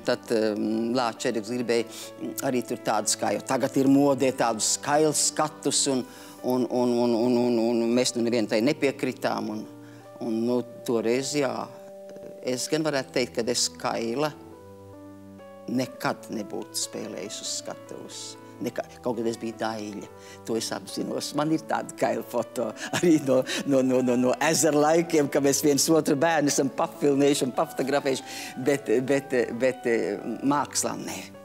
tad Lāčergs gribēja arī tur tādus, kā jau tagad ir modē, tādus skailus skatus, un mēs nu nevienu tai nepiekritām. Un nu, toreiz, jā, es gan varētu teikt, ka es Kaila nekad nebūtu spēlējusi uz skatuves. Kaut kad es biju Daļa, to es apzinos. Man ir tāda Kaila foto arī no ezera laikiem, ka mēs viens otru bērnu esam papilnējuši un pafotografējuši, bet mākslā nē.